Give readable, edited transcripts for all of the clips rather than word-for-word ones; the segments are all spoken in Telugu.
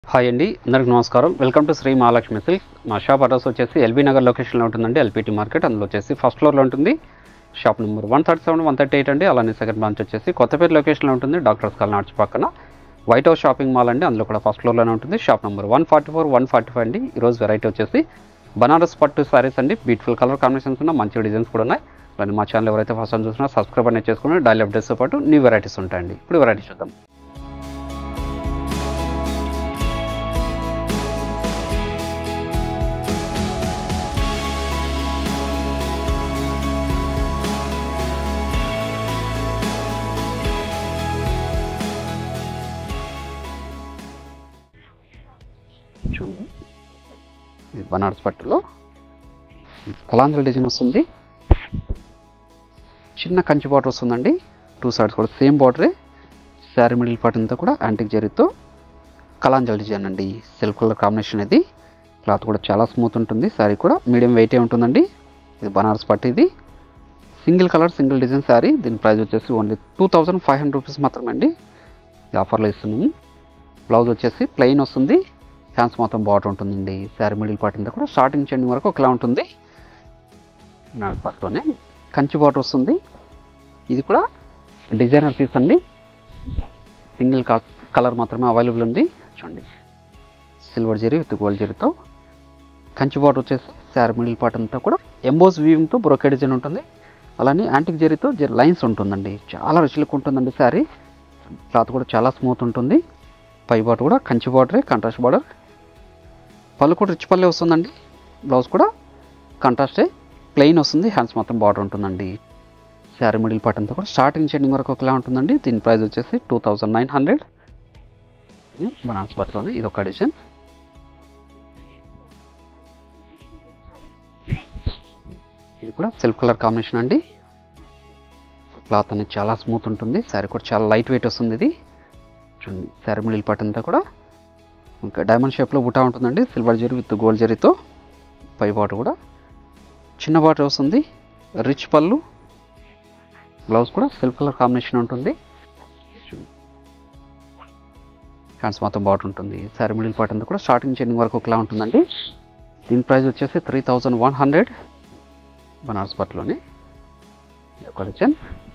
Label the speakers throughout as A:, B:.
A: హాయ్ అండి, అందరికి నమస్కారం. Welcome to Shri Mahalakshmi silk. మా షాప్ అడ్రస్ వచ్చేసి ఎల్బీ నగర్ లొకేషన్లో ఉంటుందండి. ఎల్పిటి మార్కెట్, అందులో వచ్చేసి ఫస్ట్ ఫ్లోర్లో ఉంటుంది. షాప్ నెంబర్ 137, 138 అండి. అలానే సెకండ్ బ్రాంచ్ వచ్చేసి కొత్తపేట లొకేషన్లో ఉంటుంది. డాక్టర్స్ కాలనీ ఆర్చ్ పక్కన వైట్ హౌస్ షాపింగ్ మాల్ అండి, అందులో కూడా ఫస్ట్ ఫ్లోర్లోనే ఉంటుంది. షాప్ నెంబర్ 144, 145 అండి. ఈరోజు వెరైటీ వచ్చేసి బనారస్ పట్టు సారీస్ అండి. బ్యూటిఫుల్ కలర్ కాంబినేషన్స్ ఉన్నాయి, మంచి డిజైన్స్ కూడా ఉన్నాయి. అలానే మా ఛానల్ ఎవరైతే ఫస్ట్ టైం చూసినా సబ్స్క్రైబ్ అనేది చేసుకుని డైలీ అప్డేట్స్తో పాటు న్యూ వెరైటీస్ ఉంటాయండి. ఇప్పుడు వెరైటీ చూద్దాం. చూడండి, ఇది బనారస్ పట్టులో కలాంజలి డిజైన్ వస్తుంది. చిన్న కంచి బార్డర్ వస్తుందండి. టూ సైడ్స్ కూడా సేమ్ బార్డరే. శారీ మిడిల్ పార్ట్ అంతా కూడా యాంటిక్ జరీతో కలాంజలి డిజైన్ అండి. సిల్క్ కలర్ కాంబినేషన్ ఇది. క్లాత్ కూడా చాలా స్మూత్ ఉంటుంది. శారీ కూడా మీడియం వెయిటే ఉంటుందండి. ఇది బనారస్ పట్టు. ఇది single colour single design sari. దీని ప్రైస్ వచ్చేసి ఓన్లీ 2500 రూపీస్ మాత్రమే అండి. ఈ ఆఫర్లో ఇస్తున్నాము. బ్లౌజ్ వచ్చేసి ప్లెయిన్ వస్తుంది. హ్యాండ్స్ మొత్తం బార్డర్ ఉంటుందండి. శారీ మిడిల్ పార్ట్ అంతా కూడా స్టార్టింగ్ చెండింగ్ వరకు ఒకలా ఉంటుంది. పట్టులోనే కంచి బార్డర్ వస్తుంది. ఇది కూడా డిజైనర్ పీస్ అండి. సింగిల్ కలర్ మాత్రమే అవైలబుల్ ఉంది. చూడండి, సిల్వర్ జరీ విత్ గోల్డ్ జరీతో కంచి బార్డర్ వచ్చేసి శారీ మిడిల్ పార్ట్ అంతా కూడా ఎంబోస్ వీవింగ్తో బ్రోకెడ్ డిజైన్ ఉంటుంది. అలానే యాంటిక్ జరీతో లైన్స్ ఉంటుందండి. చాలా రిచ్ లుక్ ఉంటుందండి శారీ. క్లాత్ కూడా చాలా స్మూత్ ఉంటుంది. పై బార్డర్ కూడా కంచి బార్డరే, కాంట్రాస్ట్ బార్డర్. పళ్ళు కూడా రిచ్ పల్లె వస్తుందండి. బ్లౌజ్ కూడా కాంట్రాస్టే, ప్లెయిన్ వస్తుంది. హ్యాండ్స్ మొత్తం బార్డర్ ఉంటుందండి. శారీ మిడిల్ పార్ట్ అంతా కూడా స్టార్టింగ్ చెండింగ్ వరకు ఒకలా ఉంటుందండి. దీని ప్రైస్ వచ్చేసి 2900. బనారస్ పట్టులోనే ఇది ఒక డిజైన్. ఇది కూడా సిల్క్ కలర్ కాంబినేషన్ అండి. క్లాత్ అనేది చాలా స్మూత్ ఉంటుంది. శారీ కూడా చాలా లైట్ వెయిట్ వస్తుంది. ఇది చూడండి, శారీ మిడిల్ పార్ట్ అంతా కూడా ఇంకా డైమండ్ షేప్లో బుటా ఉంటుందండి. సిల్వర్ జరీ విత్ గోల్డ్ జరీతో. పై బార్డర్ కూడా చిన్న బార్డర్ వస్తుంది. రిచ్ పళ్ళు. బ్లౌజ్ కూడా సిల్క్ కలర్ కాంబినేషన్ ఉంటుంది. హ్యాండ్స్ మొత్తం బార్డర్ ఉంటుంది. శారీ మిడిల్ పార్ట్ అంతా కూడా స్టార్టింగ్ చెండింగ్ వరకు ఒకలా ఉంటుందండి. దీని ప్రైస్ వచ్చేసి 3100. బనారస్ పట్టులోనే ఒక డిజైన్.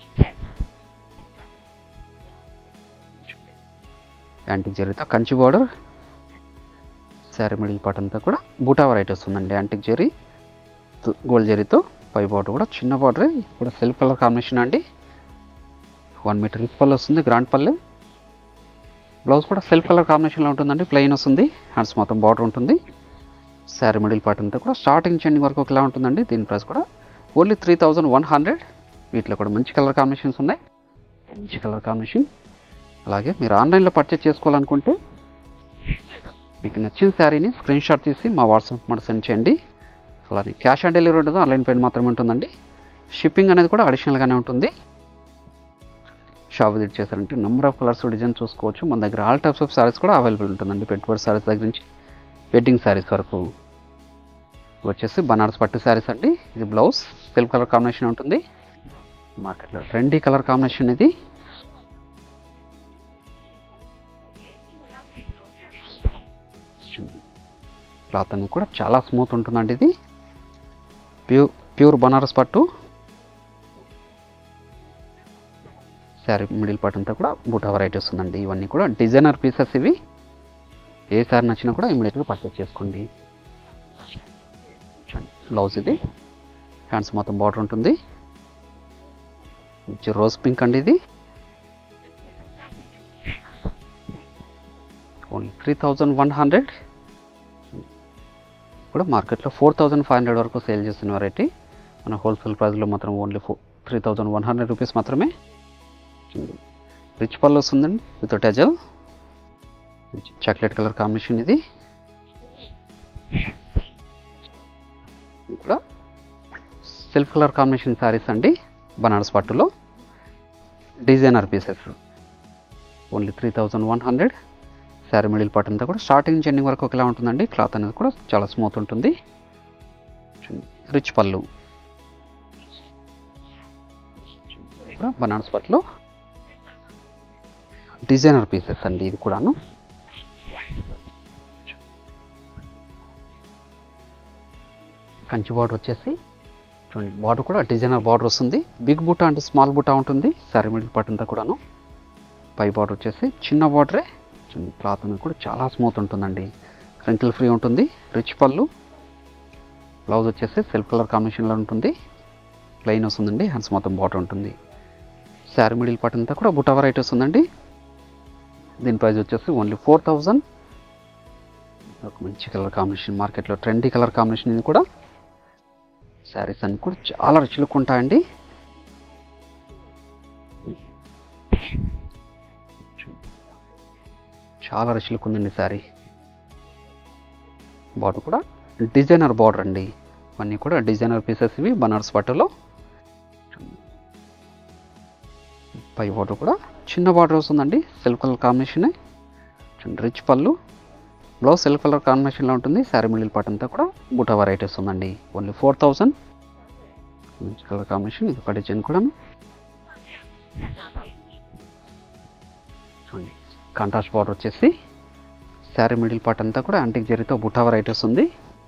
A: యాంటిక్ జరీతో Kanchi border. Sari middle part అంతా కూడా బూటా వెరైటీ వస్తుందండి. యాంటిక్ జరీ గోల్డ్ జరీతో. పై బార్డర్ కూడా చిన్న బార్డరే. కూడా సిల్క్ కలర్ కాంబినేషన్ అండి. 1 మీటర్ రిచ్ పళ్ళు వస్తుంది, గ్రాండ్ పల్లె. బ్లౌజ్ కూడా సిల్క్ కలర్ కాంబినేషన్లో ఉంటుందండి. ప్లెయిన్ వస్తుంది. హ్యాండ్స్ మొత్తం బార్డర్ ఉంటుంది. శారీ మిడిల్ పార్ట్ అంతా కూడా స్టార్టింగ్ చెండింగ్ వరకు ఒకలా ఉంటుందండి. దీని ప్రైస్ కూడా ఓన్లీ 3100. వీటిలో కూడా మంచి కలర్ కాంబినేషన్స్ ఉన్నాయి. మంచి కలర్ కాంబినేషన్. అలాగే మీరు ఆన్లైన్లో పర్చేస్ చేసుకోవాలనుకుంటే మీకు నచ్చిన శారీని స్క్రీన్ షాట్ తీసి మా వాట్సాప్ మాట సెండ్ చేయండి. అలాగే క్యాష్ ఆన్ డెలివరీ ఉండదు, ఆన్లైన్ పేమెంట్ మాత్రమే ఉంటుందండి. షిప్పింగ్ అనేది కూడా అడిషనల్గానే ఉంటుంది. షాప్ విజిట్ చేశారంటే నెంబర్ ఆఫ్ కలర్స్ డిజైన్ చూసుకోవచ్చు. మన దగ్గర ఆల్ టైప్స్ ఆఫ్ శారీస్ కూడా అవైలబుల్ ఉంటుందండి. పెట్టుబడి శారీస్ దగ్గర నుంచి వెడ్డింగ్ శారీస్ వరకు. వచ్చేసి బనారస్ పట్టు శారీస్ అండి. ఇది బ్లౌజ్ సిల్క్ కలర్ కాంబినేషన్ ఉంటుంది. మార్కెట్లో ట్రెండీ కలర్ కాంబినేషన్ ఇది. క్లాత్ అనేది కూడా చాలా స్మూత్ ఉంటుందండి. ఇది ప్యూర్ బనారస్ పట్టు. శారీ మిడిల్ పార్ట్ అంతా కూడా బూటా వెరైటీ వస్తుందండి. ఇవన్నీ కూడా డిజైనర్ పీసెస్. ఇవి ఏ శారీ నచ్చినా కూడా ఇమీడియట్గా పర్చేస్ చేసుకోండి. బ్లౌజ్ ఇది. హ్యాండ్స్ మొత్తం బార్డర్ ఉంటుంది. రోజ్ పింక్ అండి. ఇది ఓన్లీ 3100. కూడా మార్కెట్లో 4500 వరకు సేల్ చేస్తున్న వెరైటీ. మన హోల్సేల్ ప్రైస్లో మాత్రం ఓన్లీ 3100 రూపీస్ మాత్రమే. రిచ్ పళ్ళు వస్తుందండి with tassel. Chocolate colour combination ఇది. కూడా సిల్క్ కలర్ కాంబినేషన్ శారీస్ అండి. బనారస్ పట్టులో designer pieces. Only 3100. Sari middle part అంతా కూడా స్టార్టింగ్ చెండింగ్ వరకు ఒకలా ఉంటుందండి. క్లాత్ అనేది కూడా చాలా స్మూత్ ఉంటుంది. రిచ్ పళ్ళు. బనారస్ పట్టులో డిజైనర్ పీసెస్ అండి. ఇది కూడాను కంచి బార్డర్ వచ్చేసి చూడండి, బార్డర్ కూడా డిజైనర్ బార్డర్ వస్తుంది. బిగ్ బుటా అంటే స్మాల్ బుటా ఉంటుంది శారీ మిడిల్ పార్ట్ అంతా కూడాను. పై బార్డర్ వచ్చేసి చిన్న బార్డరే. చూడండి, క్లాత్ అనేది కూడా చాలా స్మూత్ ఉంటుందండి. క్రింకిల్ ఫ్రీ ఉంటుంది. రిచ్ పళ్ళు. బ్లౌజ్ వచ్చేసి సెల్ఫ్ కలర్ కాంబినేషన్లో ఉంటుంది. ప్లెయిన్ వస్తుందండి. హ్యాండ్స్ మొత్తం బార్డర్ ఉంటుంది. శారీ మిడిల్ పార్ట్ అంతా కూడా బుటా వెరైటీ వస్తుందండి. దీని ప్రైస్ వచ్చేసి ఓన్లీ 4000. ఒక మంచి కలర్ కాంబినేషన్, మార్కెట్లో ట్రెండీ కలర్ కాంబినేషన్. ఇది కూడా శారీస్ అన్ని కూడా చాలా రిచ్ లుక్ ఉంటాయండి. చాలా రిచ్ లుక్ ఉందండి శారీ. బార్డర్ కూడా డిజైనర్ బార్డర్ అండి. ఇవన్నీ కూడా డిజైనర్ పీసెస్ ఇవి బనారస్ పట్టులో. పై బార్డర్ కూడా చిన్న బార్డర్ వస్తుందండి. Self colour combination. రిచ్ పళ్ళు. బ్లౌజ్ సెల్ఫ్ కలర్ కాంబినేషన్లో ఉంటుంది. శారీ మిడిల్ పార్ట్ అంతా కూడా బుటా వెరైటీ వస్తుందండి. ఓన్లీ 4000. మంచి కలర్ కాంబినేషన్. ఇది ఒక డిజైన్ కూడా చూడండి. కాంట్రాస్ట్ బార్డర్ వచ్చేసి శారీ మిడిల్ పార్ట్ అంతా కూడా యాంటిక్ జరీతో బుటా వెరైటీ వస్తుంది.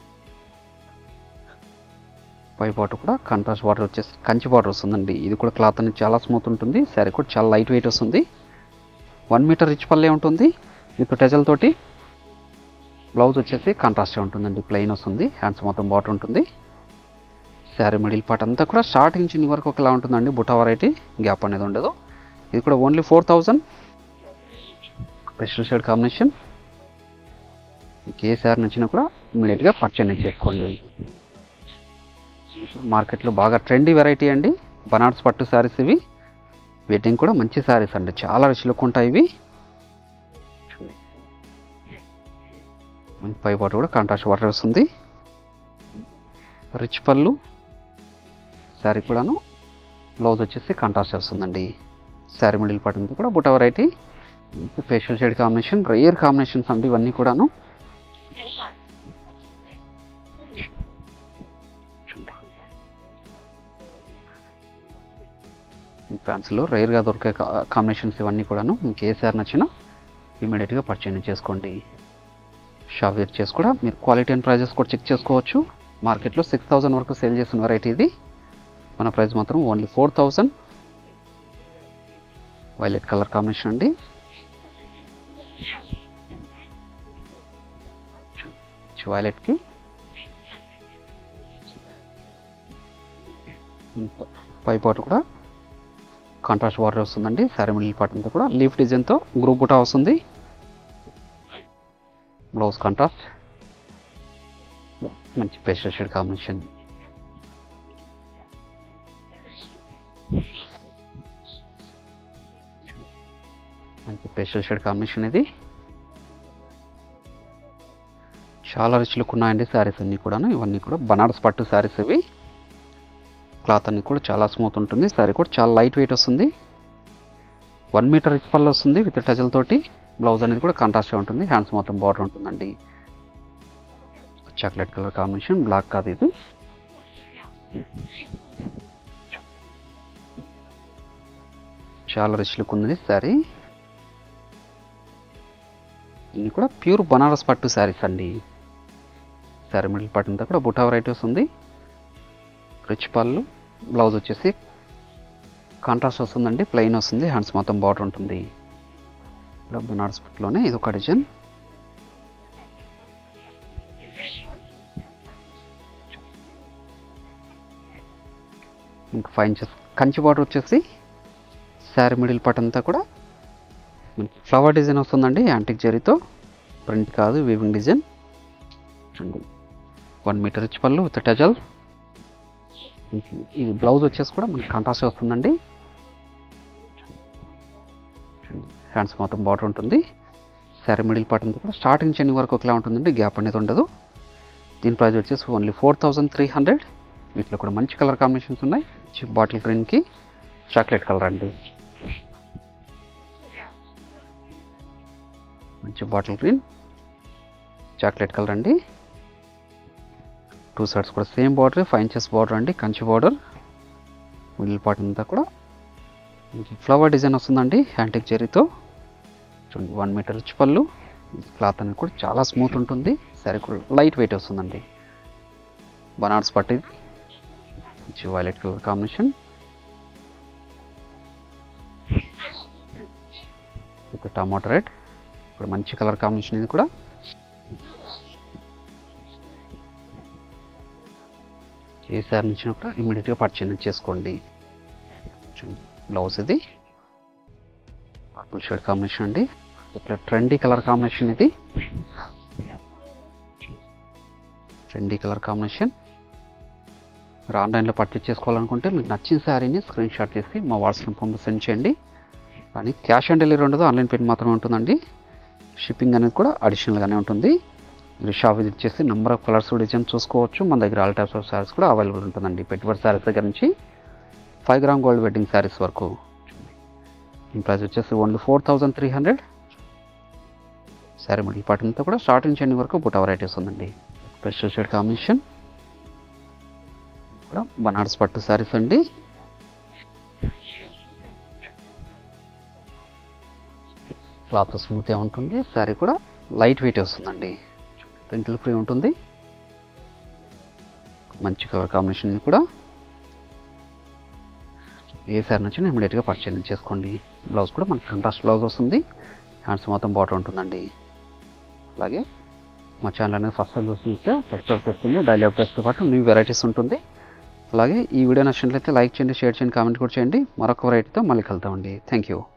A: పై బార్డర్ కూడా కాంట్రాస్ట్ బార్డర్ వచ్చేసి కంచి బార్డర్ వస్తుందండి. ఇది కూడా క్లాత్ అనేది చాలా స్మూత్ ఉంటుంది. శారీ కూడా చాలా లైట్ వెయిట్ వస్తుంది. 1 మీటర్ రిచ్ పల్లే ఉంటుంది విత్ టెజల్ తోటి. బ్లౌజ్ వచ్చేసి కాంట్రాస్ట్గా ఉంటుందండి. ప్లెయిన్ వస్తుంది. హ్యాండ్స్ మొత్తం బార్డర్ ఉంటుంది. శారీ మిడిల్ పార్ట్ అంతా కూడా స్టార్టింగ్ చిన్న వరకు ఒకలా ఉంటుందండి. బుటా వెరైటీ, గ్యాప్ అనేది ఉండదు. ఇది కూడా ఓన్లీ 4000. Special shade combination. మీకు ఏ శారీ నచ్చినా కూడా ఇమీడియట్గా పర్చేజ్ చేసుకోండి. మార్కెట్లో బాగా ట్రెండీ వెరైటీ అండి. బనారస్ పట్టు శారీస్ ఇవి. వెడ్డింగ్ కూడా మంచి శారీస్ అండి. చాలా రిచ్ లుక్ ఉంటాయి ఇవి. పై బార్డర్ కూడా కాంట్రాస్ట్ బార్డర్ వస్తుంది. రిచ్ పళ్ళు. శారీ కూడాను బ్లౌజ్ వచ్చేసి కాంట్రాస్ట్ వస్తుందండి. శారీ మిడిల్ పార్ట్ అంతా కూడా బుటా variety. Facial shade combination, rare combinations అండి ఇవన్నీ కూడాను. ఫ్యాన్స్లో రేర్గా దొరికే కాంబినేషన్స్ ఇవన్నీ కూడాను. మీకు ఏ శారీ నచ్చినా ఇమీడియట్గా పర్చేజ్ చేసుకోండి. షాప్ విజిట్ చేసి కూడా మీరు క్వాలిటీ అండ్ ప్రైజెస్ కూడా చెక్ చేసుకోవచ్చు. మార్కెట్లో 6000 వరకు సేల్ చేసిన వెరైటీ ఇది. మన ప్రైస్ మాత్రం ఓన్లీ 4000. వైలెట్ కలర్ కాంబినేషన్ అండి. వైలెట్కి పై పార్ట్ కూడా కాంట్రాస్ట్ బార్డర్ వస్తుందండి. శారీ మిడిల్ పార్ట్ అంతా కూడా లీఫ్ డిజైన్తో గ్రూప్ బుటా వస్తుంది. Blouse contrast. మంచి పేస్టల్ షేడ్ కాంబినేషన్. మంచి పేస్టల్ షేడ్ కాంబినేషన్ ఇది. చాలా రిచ్ లుక్ ఉన్నాయండి శారీస్ అన్నీ కూడా. ఇవన్నీ కూడా బనారస్ పట్టు శారీస్ ఇవి. క్లాత్ అన్ని కూడా చాలా స్మూత్ ఉంటుంది. శారీ కూడా చాలా లైట్ వెయిట్ వస్తుంది. 1 మీటర్ రిచ్ పళ్ళు వస్తుంది విత్ టజల్ తోటి. బ్లౌజ్ అనేది కూడా కాంట్రాస్ట్గా ఉంటుంది. హ్యాండ్స్ మొత్తం బార్డర్ ఉంటుందండి. చాక్లెట్ కలర్ కాంబినేషన్, బ్లాక్ కాదు ఇది. చాలా రిచ్ లుక్ ఉంది శారీ. ఇవి కూడా ప్యూర్ బనారస్ పట్టు శారీస్ అండి. శారీ మిడిల్ పార్ట్ అంతా కూడా బుటా వెరైటీ వస్తుంది. రిచ్ పళ్ళు. బ్లౌజ్ వచ్చేసి కాంట్రాస్ట్ వస్తుందండి. ప్లెయిన్ వస్తుంది. హ్యాండ్స్ మొత్తం బార్డర్ ఉంటుంది. బనారస్ పట్టులోనే ఇది ఒక డిజైన్. ఇంకా 5 ఇంచెస్ కంచి బార్డర్ వచ్చేసి శారీ మిడిల్ పార్ట్ అంతా కూడా ఫ్లవర్ డిజైన్ వస్తుందండి. యాంటిక్ జరీతో. ప్రింట్ కాదు, వీవింగ్ డిజైన్. 1 మీటర్ రిచ్ పళ్ళు విత్ టజల్. ఇది బ్లౌజ్ వచ్చేసి కూడా మనకి కాంట్రాస్ట్ వస్తుందండి. హ్యాండ్స్ మొత్తం బార్డర్ ఉంటుంది. శారీ మిడిల్ పార్ట్ అంతా కూడా స్టార్టింగ్ చెన్ని వరకు ఒకలా ఉంటుందండి. గ్యాప్ అనేది ఉండదు. దీని ప్రైస్ వచ్చేసి ఓన్లీ 4300. వీటిలో కూడా మంచి కలర్ కాంబినేషన్స్ ఉన్నాయి. బాటిల్ గ్రీన్కి చాక్లెట్ కలర్ అండి. మంచి బాటిల్ గ్రీన్, చాక్లెట్ కలర్ అండి. 2 సైడ్స్ కూడా సేమ్ బార్డర్, 5 ఇంచెస్ బార్డర్ అండి. కంచి బార్డర్. మిడిల్ పార్ట్ అంతా కూడా ఫ్లవర్ డిజైన్ వస్తుందండి యాంటిక్ జరీతో. చూడండి, 1 మీటర్ రిచ్ పళ్ళు. క్లాత్ అనేది కూడా చాలా స్మూత్ ఉంటుంది. శారీ కూడా లైట్ వెయిట్ వస్తుందండి. బనారస్ పట్టు ఇది మంచి violet colour combination with tomato red. ఇప్పుడు మంచి కలర్ కాంబినేషన్ ఇది కూడా. ఏ సారీ నుంచి కూడా ఇమీడియట్గా పర్చేజ్ చేసుకోండి. బ్లౌజ్ ఇది పర్పుల్ షేడ్ కాంబినేషన్ అండి. ఇట్లా ట్రెండీ కలర్ కాంబినేషన్ ఇది. Trendy colour combination. మీరు ఆన్లైన్లో పర్చేజ్ చేసుకోవాలనుకుంటే మీకు నచ్చిన శారీని స్క్రీన్ షాట్ చేసి మా వాట్సాప్ నెంబర్లో సెండ్ చేయండి. కానీ క్యాష్ ఆన్ డెలివరీ ఉండదు, ఆన్లైన్ పేమెంట్ మాత్రమే ఉంటుందండి. షిప్పింగ్ అనేది కూడా అడిషనల్గానే ఉంటుంది. మీరు షాప్ విజిట్ చేసి నెంబర్ ఆఫ్ కలర్స్ డిజైన్ చూసుకోవచ్చు. మన దగ్గర ఆల్ టైప్స్ ఆఫ్ శారీస్ కూడా అవైలబుల్ ఉంటుందండి. పెట్టుబడి శారీస్ దగ్గర నుంచి 5 గ్రామ్ గోల్డ్ వెడ్డింగ్ శారీస్ వరకు. ఈ ప్రైస్ వచ్చేసి ఓన్లీ 4300. శారీ మరి ఈ పాటంతా కూడా స్టార్టింగ్ నుంచి ఎండింగ్ వరకు బుటా వెరైటీస్ ఉందండి. స్పెషల్ షేడ్ కాంబినేషన్ కూడా బనారస్ పట్టు శారీస్ అండి. క్లాత్ స్మూత్గా ఉంటుంది. శారీ కూడా లైట్ వెయిట్ వస్తుందండి. ప్రింట్లు ఫ్రీ ఉంటుంది. మంచి కలర్ కాంబినేషన్ కూడా. ఏ శారీ నుంచి ఇమీడియట్గా పర్చేజ్ చేసుకోండి. బ్లౌజ్ కూడా మనకి కాంట్రాస్ట్ బ్లౌజ్ వస్తుంది. హ్యాండ్స్ మొత్తం బాటర్ ఉంటుందండి. అలాగే మా ఛానల్ అనేది ఫస్ట్ టైం చూస్తుంటే సబ్స్క్రైబ్ చేస్తుంది. డైలీ అప్డేట్స్తో పాటు న్యూ వెరైటీస్ ఉంటుంది. అలాగే ఈ వీడియో నచ్చినట్లయితే లైక్ చేయండి, షేర్ చేయండి, కామెంట్ కూడా చేయండి. మరొక వెరైటీతో మళ్ళీ కలుద్దామండి. Thank you.